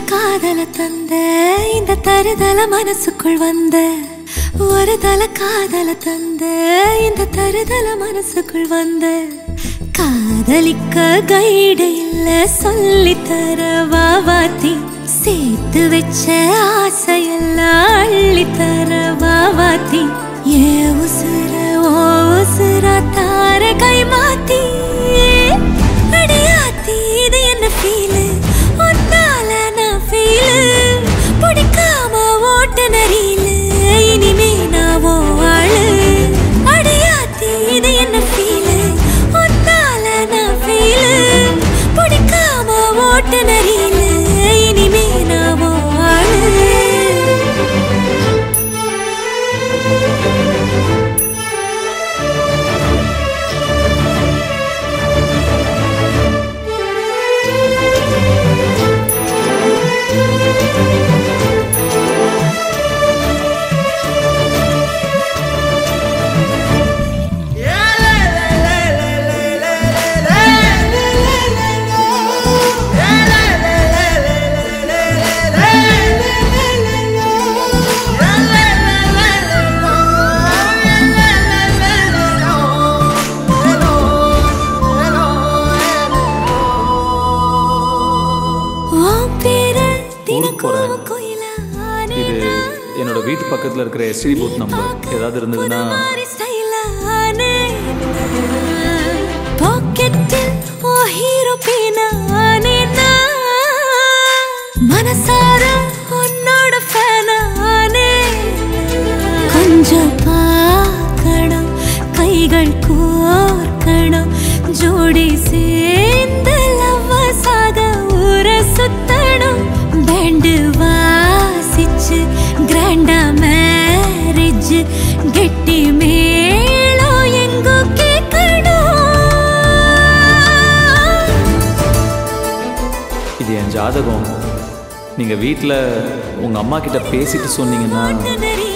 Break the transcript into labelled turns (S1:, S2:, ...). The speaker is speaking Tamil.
S1: காதல தந்த இந்த தருதல மனசுக்குள் வந்த ஒரு தல காதல தந்த இந்த தருதல மனசுக்குள் வந்த காதலிக்க கைடு இல்ல சொல்லி தர வாவாத்தி சேர்த்து வச்ச ஆசையெல்லாம் அள்ளி தர வாவாத்தி ஏ உசுர ஓ உசுரா தார கை மாத்தி அடியாத்தி இது என்ன ஃபீலு ஒன்னால நான் ஃபீலு பிடிக்காம ஓட்ட நரியில இனிமே நான் ஓ ஆளு அடியாத்தி இது என்ன ஃபீலு ஒன்னால நான் ஃபீலு பிடிக்காம ஓட்ட நரியில இனிமே நான் ஓ ஆளு
S2: இது என்னோட வீட்டு பக்கத்துல இருக்கிற எஸ்டி பூத் நம்பர் ஏதாவது இருந்ததுன்னா
S1: மனசார உன்னோட ஃபேனானே கொஞ்சம் பார்க்கணும் கைகள் கோர்க்கணும் ஜோடி சேர்ந்து லவ்வசாக ஊர சுத்தணும் பேண்டு வாசிச்சு கிராண்டா மேரேஜ் கெட்டி மேளம் எங்கோ கேட்கணும்
S2: இது என் ஜாதகம் நீங்க வீட்டில் உங்க அம்மா கிட்ட பேசிட்டு சொன்னீங்கன்னா